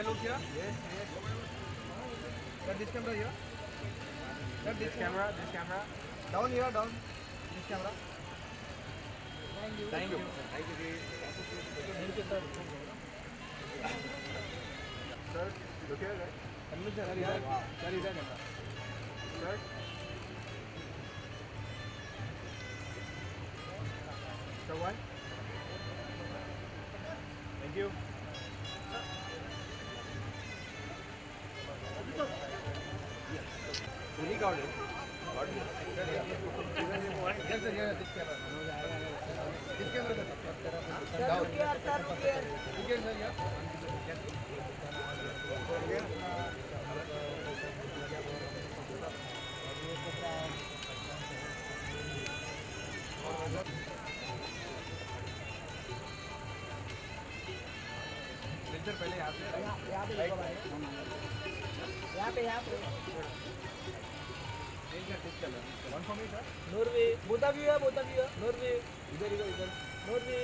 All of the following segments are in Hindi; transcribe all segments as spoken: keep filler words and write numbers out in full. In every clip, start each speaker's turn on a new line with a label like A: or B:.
A: look here. Yes, yes. Sir, this camera here. Sir, this camera, this camera. Down here, down. This camera. Thank you. Thank you. Thank you. Thank you, sir. Sir, look here, right? Sir, sir, sir, sir. Sir. Sir, one. Thank you. Really got it. Got it. Yes, sir, here, this camera. This camera, sir. Sir, look here, sir, look here. Look here, sir, yeah. Sir पहले यहाँ पे यहाँ पे यहाँ पे यहाँ पे वन फॉर मी सर नॉर्वे बोथ ऑफ यू है बोथ ऑफ यू है नॉर्वे इधर इधर इधर नॉर्वे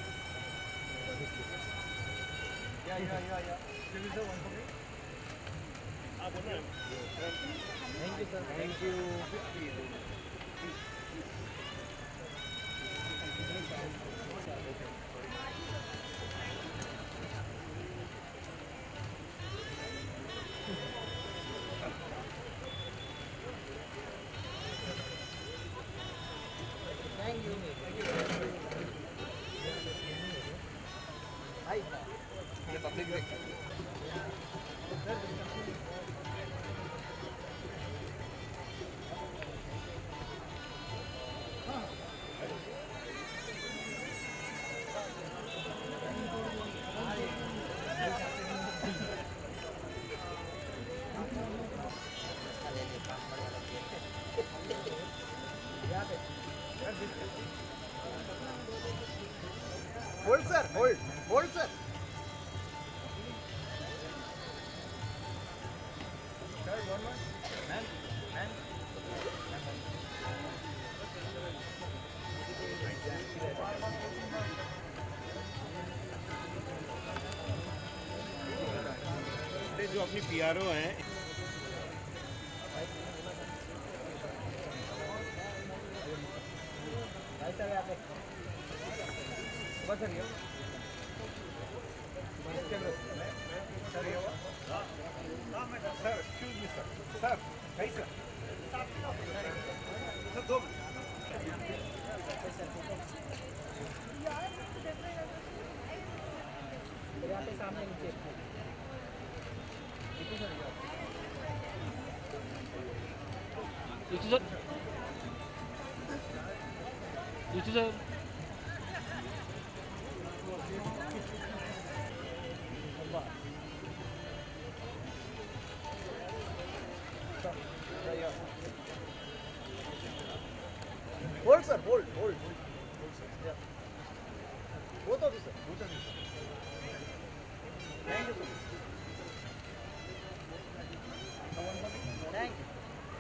A: या या या या this is one for me आप बोल रहे हैं thank you sir thank you Hold sir, hold, hold sir. Sir, one more. Man, man.
B: जो अपनी पीआरओ हैं
A: सर यहाँ पे बस सर ये सर ये sir excuse me sir sir कहीं सर सर दो यहाँ पे सामने नीचे
C: 이투 선 이투 선
A: hold sir hold hold hold sir yeah both of you sir both of you sir thank you sir thank you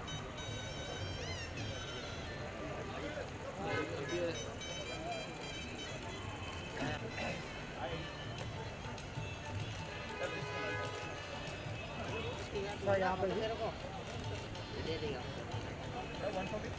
A: sir यहाँ पर दे देगा सर वन फॉर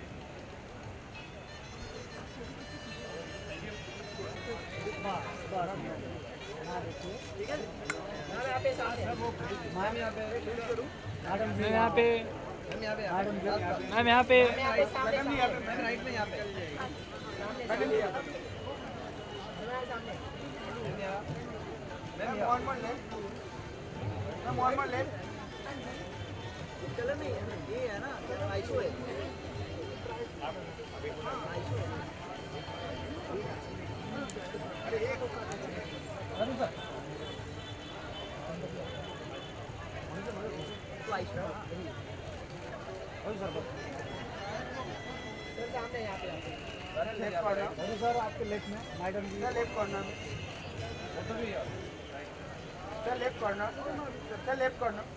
C: मैम यहाँ पे मैम यहाँ पे
A: मैडम नहीं यहाँ पे मैम राइट में यहाँ पे मैडम नहीं यहाँ पे ma'am one one left ma'am one one left colour नहीं है ये है ना आईसो है आईसो है अरे एक अरे सर तो आईसो है सर सर सामने यहाँ पे सर लेफ्ट कॉर्नर सर आपके लेफ्ट में madam ji sir left corner में sir left corner sir left corner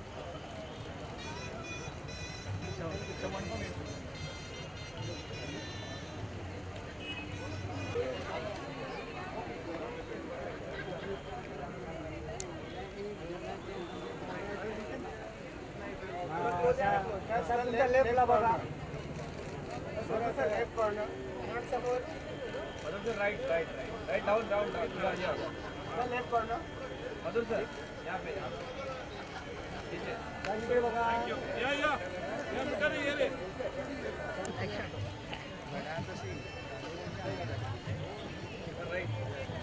A: sir तुमचा लेफ्ट ला बघा. Sir left corner. नॉट समोर. Madhur sir right right right right down down down. Sir left corner. Madhur sir यहाँ पे यहाँ पीछे. इकडे बघा. या या या मिटर ये रे. एक्शन. राइट.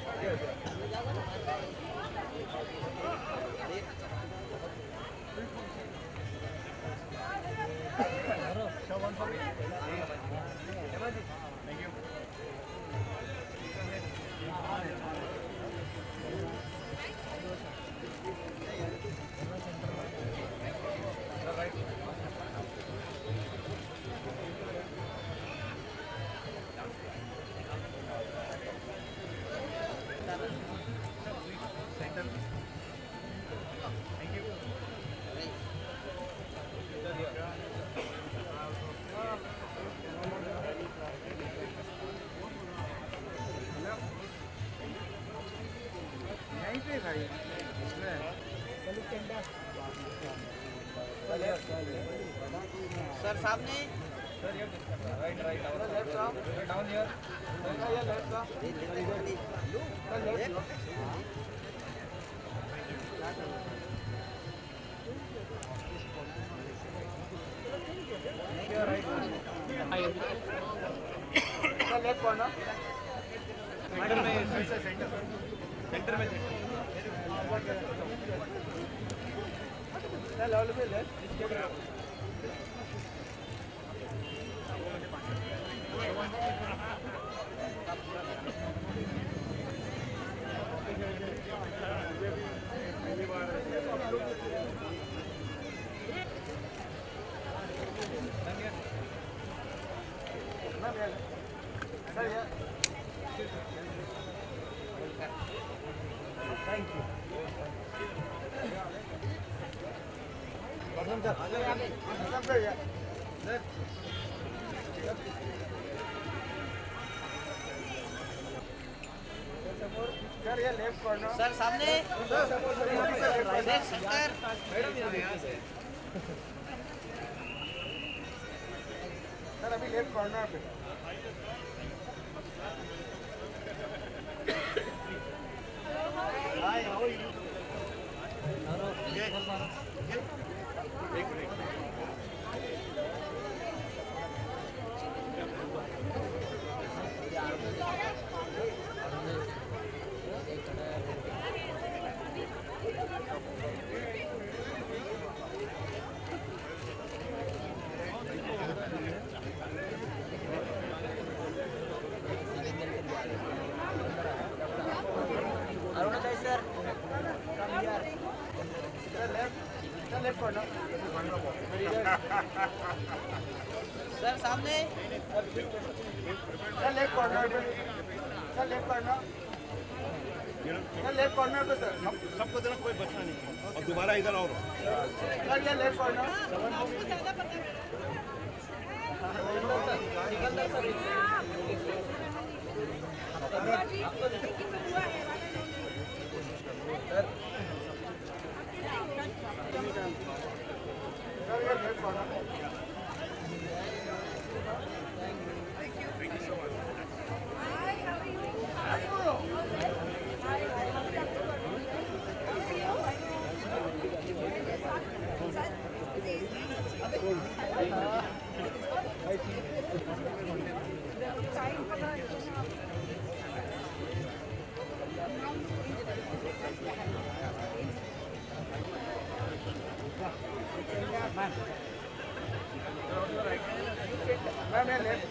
D: सर सामने.
A: सर ये right right down left down here. ये लेफ्ट का. Sir left. Sir left corner. Centre में सेंटर सेंटर में सर लेवल पे लेफ्ट. Thank you. सर ये लेफ्ट कॉर्नर.
D: सर सामने.
A: Sir
D: centre.
A: सर अभी लेफ्ट कॉर्नर पे. Hi how are you.
D: Arunoday sir.
A: Sir left. Sir left corner.
D: Sir सामने.
A: सर लेफ्ट कॉर्नर पे. Sir left corner. Sir left corner पे सर.
B: सबको देना, कोई बचना नहीं. और दोबारा इधर और
A: सर ये लेफ्ट कॉर्नर. सर ये लेफ्ट कॉर्नर. मैम ये लेफ्ट.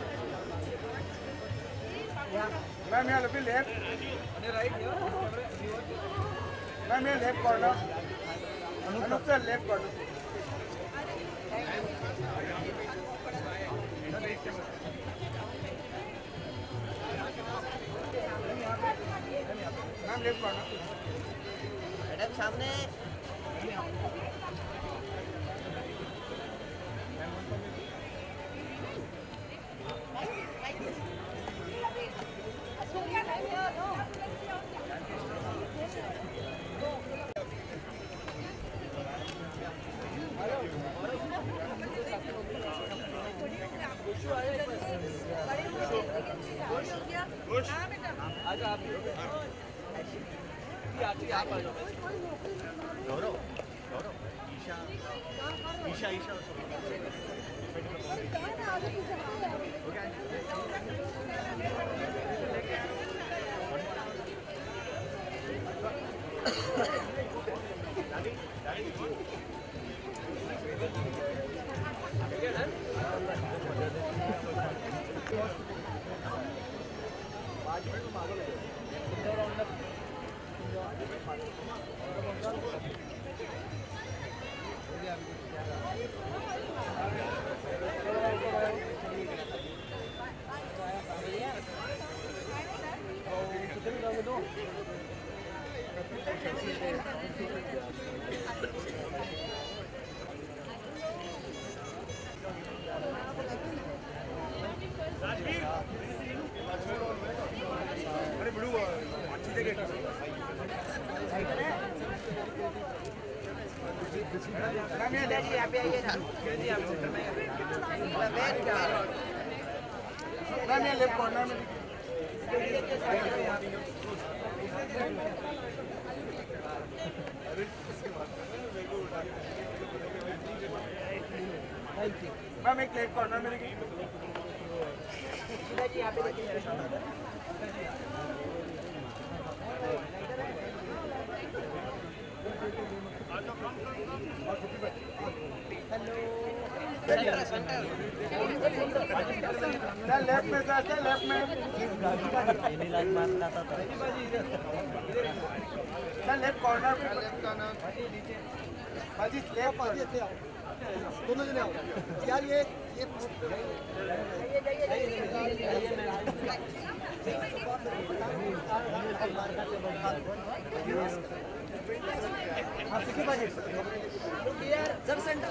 A: मैम यहाँ लुक लेफ्ट. राइट. मैम ये left corner. Anup sir left corner. Ma'am left corner.
D: Madam सामने.
A: हेलो.
B: गौरव गौरव ईशा ईशा ईशा
A: अरे बड़ू अच्छी जगह मैम ये देखिए यहाँ पे आइए ना मैम ये लेफ्ट कॉर्नर में मैम एक लेफ्ट कॉर्नर में देखिए यहाँ पे देखिए सर लेफ्ट में सर सर लेफ्ट में सर लेफ्ट कॉर्नर पे बाजी लेफ्ट बाजी दोनों जने आओ यार ये ये हाँ सिक्की बाजी सर सेंटर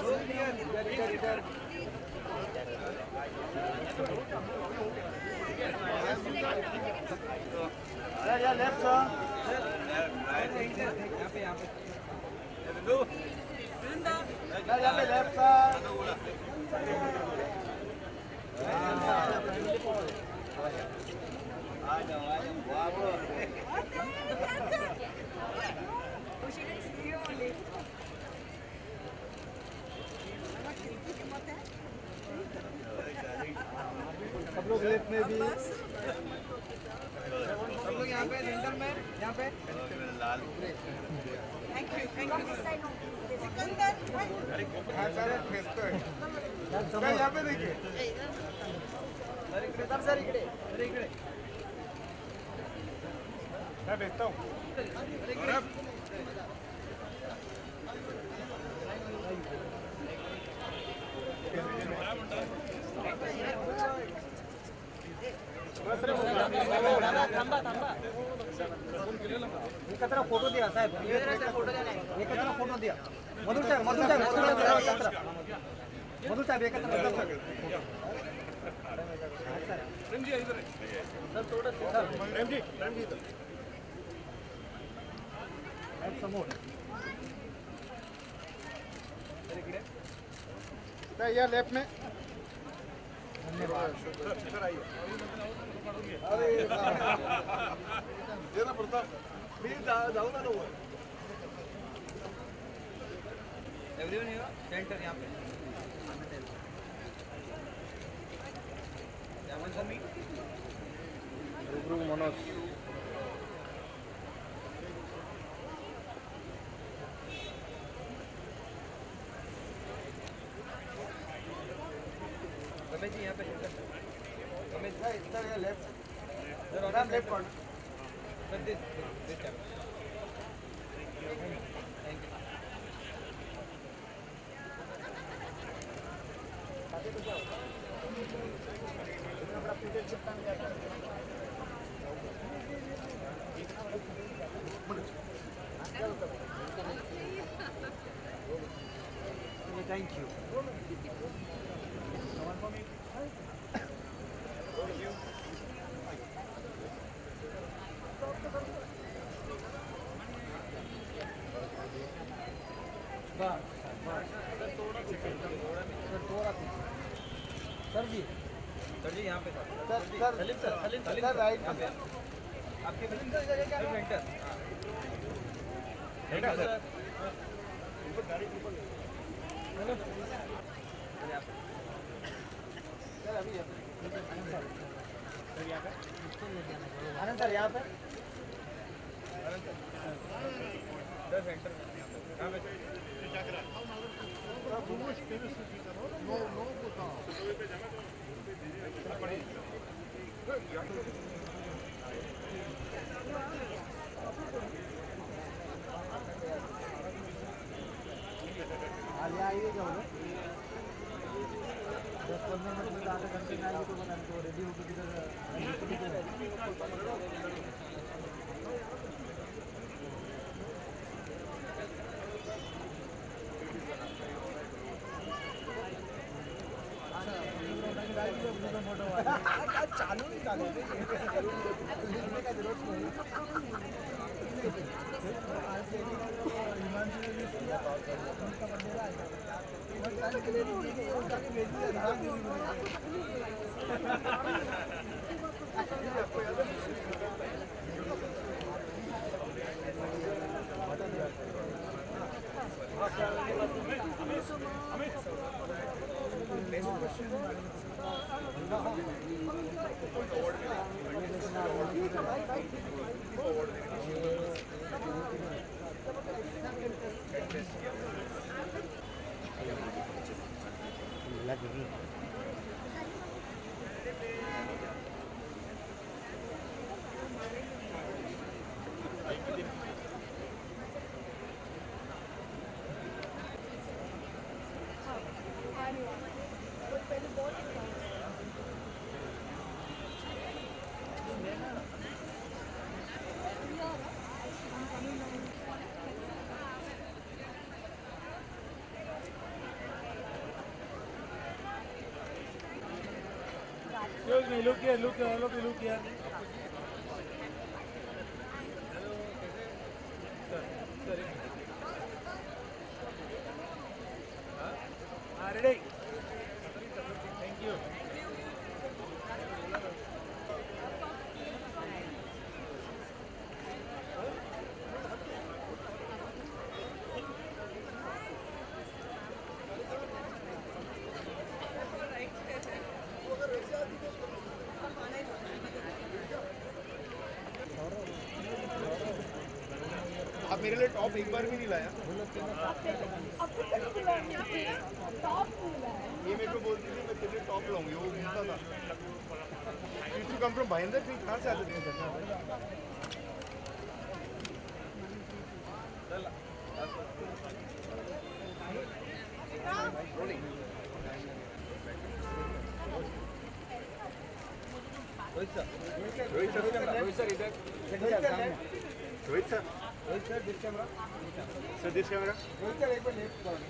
A: सर यार लेफ्ट सर यहाँ पे यहाँ पे सर यहाँ पे लेफ्ट सर आ जाओ आ जाओ सब लोग लेफ्ट में भी सब लोग यहाँ पे सेंटर में यहाँ पे लाल thank you thank you Sikandar हाँ सर भेजते हैं सर यहाँ पे देखिए सर इकडे सर सर इकडे सर इकडे मैं भेजता हूँ थांबा थांबा एकत्र फोटो द्या साहेब एकत्र फोटो द्या मधुर साहेब मधुर साहेब मधुर साहेब एकत्र सर थोडं सर प्रेमजी प्रेमजी समोर सर या लेफ्ट में धन्यवाद सर आइए अरे ये ना प्रताप मी जाऊ ना नो एवरीवन हियर सेंटर यहाँ पे यामन सर मी रुद्र मनोज रमेश जी यहाँ पे रमेश भाई इधर या लेफ्ट सर और left corner sir this this thank you आगे तो जाओ इतना बड़ा पीरियड चिपका नहीं जाता thank you sir ji sir ji यहाँ पे sir sir Salim sir Salim sir right आपके बेटा सर आनंद सर यहाँ पे सर सेंटर यहाँ पे नो नो आलिया आइए क्या होगा दस पंद्रह मिनट में आधे घंटे में आएगी तो बताने को रेडी होकर किधर चालू नहीं चालू का जरूरत नहीं
C: Excuse me, look here, look here, look, look here. Sir, sir. Ah, ready? Thank you.
A: आप मेरे लिए टॉप एक बार भी नहीं लाया ये मेरे को बोलती थी मैं तेरे लिए टॉप लाऊंगी वो घूमता था यू कम फ्रॉम भाईंदर फिर कहाँ से आते थे Rohit sir Rohit sir Rohit sir इधर Rohit sir Rohit sir this camera sir this camera Rohit sir एक बार लेफ्ट करो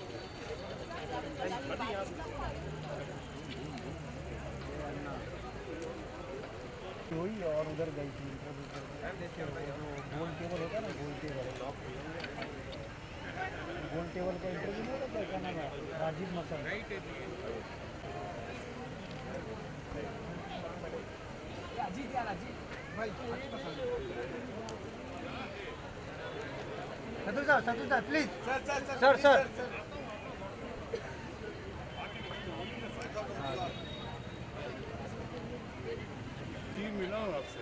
A: वही और उधर गई थी गोल टेबल होता है ना गोल टेबल गोल टेबल का इंटरव्यू नहीं होता क्या नाम है राजीव मसल राजीव क्या राजीव भाई Satu sir Satu sir please sir sir team मिला हूँ आपसे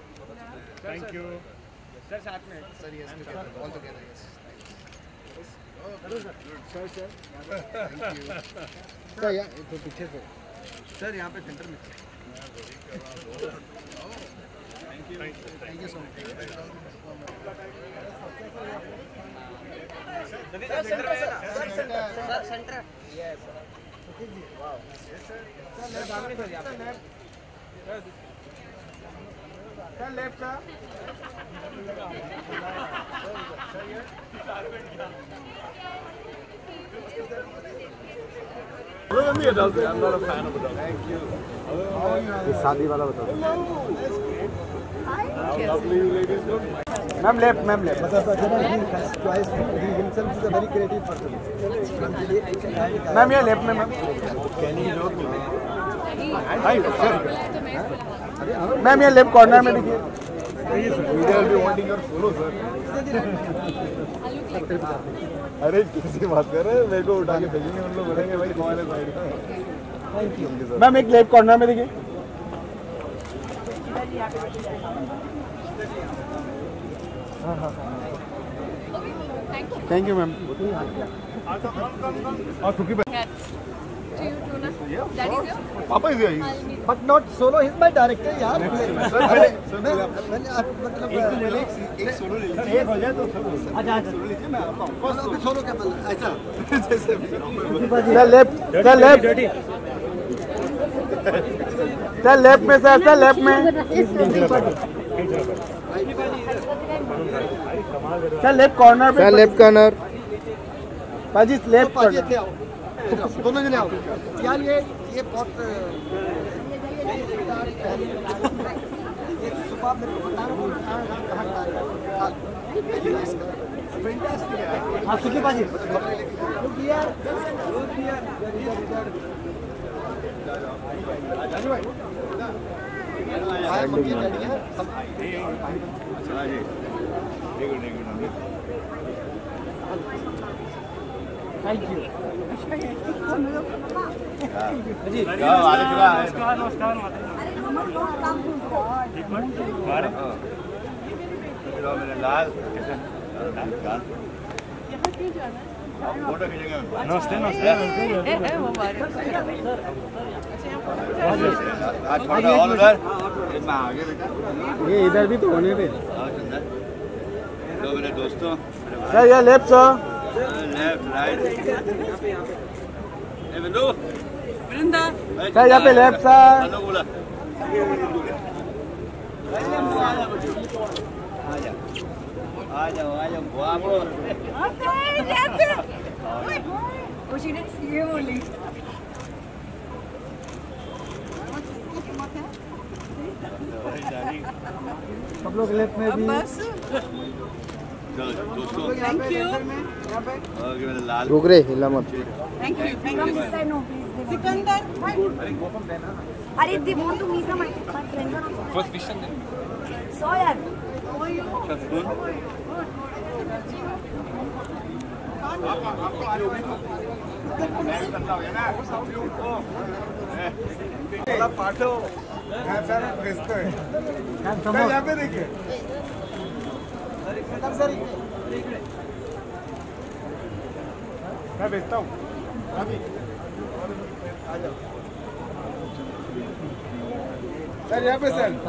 B: Thank you.
A: सर साथ में sir yes all together yes sir sir sir यहाँ तो पीछे से सर यहाँ पे सेंटर में thank you thank you so much
D: sir centre
A: sir left sir शादी वाला बता ma'am left ma'am left very creative person ma'am ये लेफ्ट में मैम मैम ये लेफ्ट कॉर्नर में देखिए अरे किसी बात कर रहे हैं मेरे को उठा के भेजेंगे उन लोग बोलेंगे भाई कौन है साइड का मैम एक लेफ्ट कॉर्नर में देखिए thank you ma'am papa is here but not solo his my director यार मतलब एक सोलो ले लीजिए एक हो जाए तो अच्छा अच्छा सोलो लीजिए मैं आता हूं अभी सोलो क्या मतलब ऐसा जैसे sir left sir left sir left में सर सर लेफ्ट में सर लेफ्ट कॉर्नर पे सर लेफ्ट कॉर्नर पाजी लेफ्ट कॉर्नर दोनों जने आओ यार ये ये बहुत ये सुबह मेरे को बता रहा हूँ कहाँ का है हाँ सुखी पाजी लुक यार लुक यार राजू भाई हाय मम्मी डैडी है सब चला जी एक मिनट एक मिनट थैंक यू जी नमस्कार नमस्कार मेरे लाल फोटो खींचेंगे नमस्ते नमस्ते थोड़ा और उधर आगे ये इधर भी तो होने पे तो मेरे दोस्तों सर ये लेफ्ट सर लेफ्ट राइट बिंदु वृंदा सर यहाँ पे लेफ्ट सर अनुकूला आ जाओ आ जाओ बाबू सब लोग लेफ्ट में भी दोस्तों थैंक यू ओके मेरे लाल रुक रे हिला मत
E: thank you thank you Sikandar अरे they want to meet my friend first Vishan so यार
A: थोड़ा पाठो सर भेजते हैं सर यहाँ पे देखिए सर मैं भेजता हूँ अभी आ जाओ सर यहाँ पे सर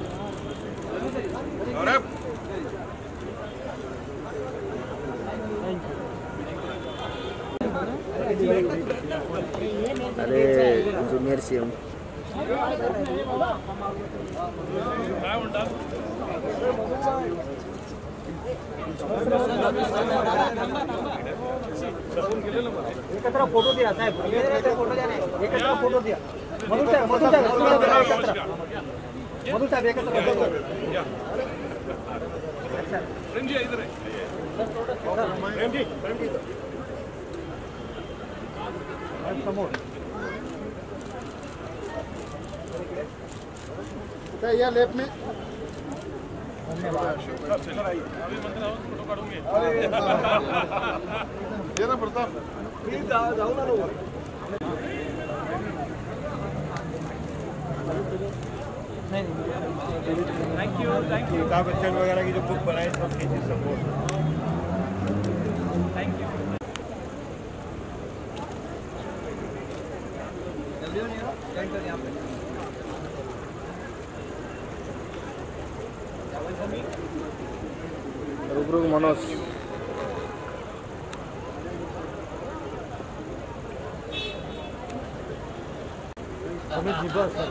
D: अरे इंजीनियर से हूँ
A: एकत्र फोटो दिया साहेब फोटो जाने एकत्र फोटो दिया मधु साहेब मधु साहेब एकत्र मधु साहेब एकत्र अच्छा प्रेम जी इधर प्रेम जी प्रेम जी समोर सर ये लेफ्ट में धन्यवाद अभी मंदिर आओ फोटो काढूंगे ये ना प्रताप प्लीज जाओ ना लोग thank you thank you Amitabh Bachchan वगैरह की जो बुक बनाई सब सपोर्ट थैंक यू एंटर यहाँ पे
D: रुक रुक मनोज
A: हमें जीवा सर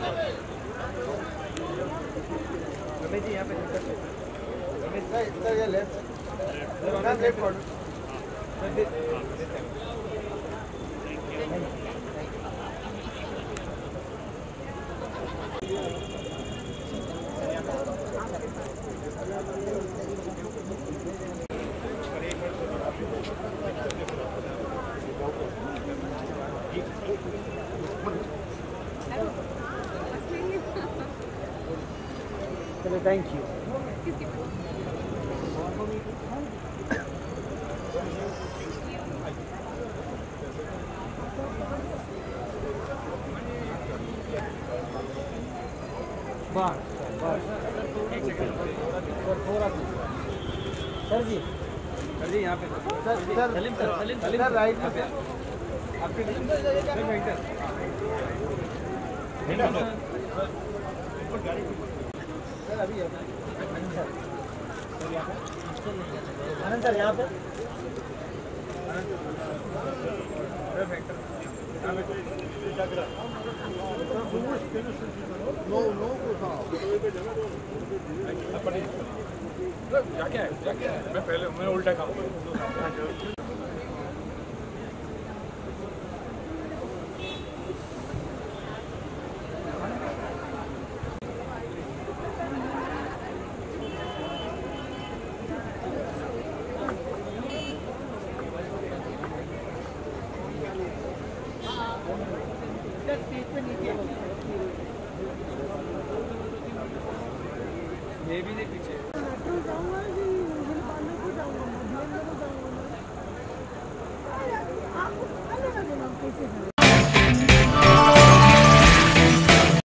A: हमें जी यहाँ पे हमें सर सर ये left sir left corner
D: thank you
C: बस बस सर जी
A: सर जी यहाँ पे sir sir Salim sir Salim sir right में सर आपके सर अभी
C: आनंद सर यहाँ पे
A: नो नो
C: जाके आए जाके आए मैं पहले मैं उल्टा काम
A: ये भी नहीं पीछे
E: जाऊंगा